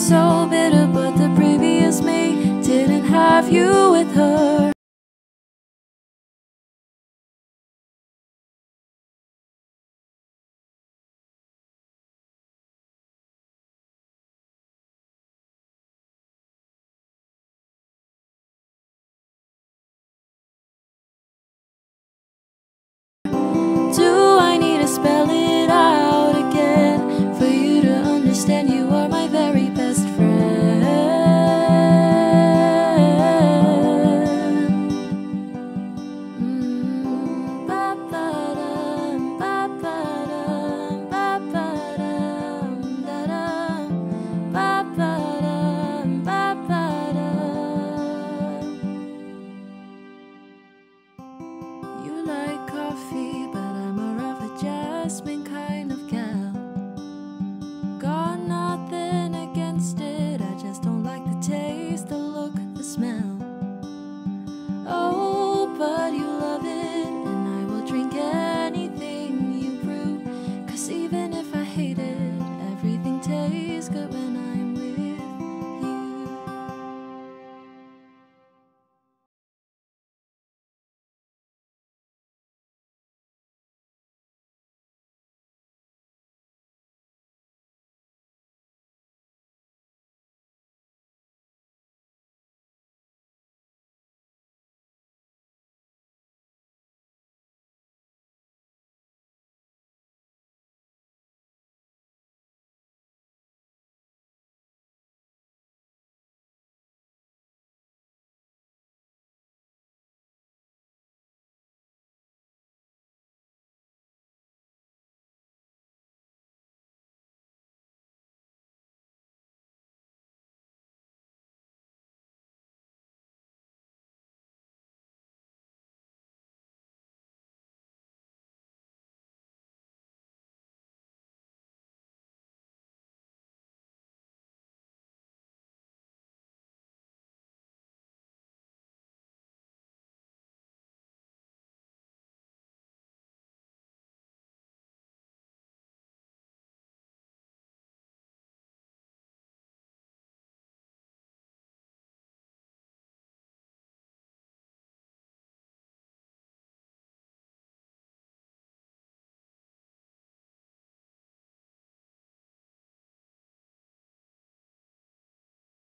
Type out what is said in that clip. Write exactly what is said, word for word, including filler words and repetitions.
so bitter, but the previous me didn't have you with her. Do I need to spell it out again for you to understand you are my very best friend? Mm, ba-ba-dum, ba-ba-dum, ba-ba-dum, da-dum, ba-ba-dum, ba-ba-dum. You like coffee, but I'm more of a jasmine kind of gal. Got nothing against it, I just don't like the taste, the look, the smell. Oh, but you love it, and I will drink anything you brew. Cause even if I hate it,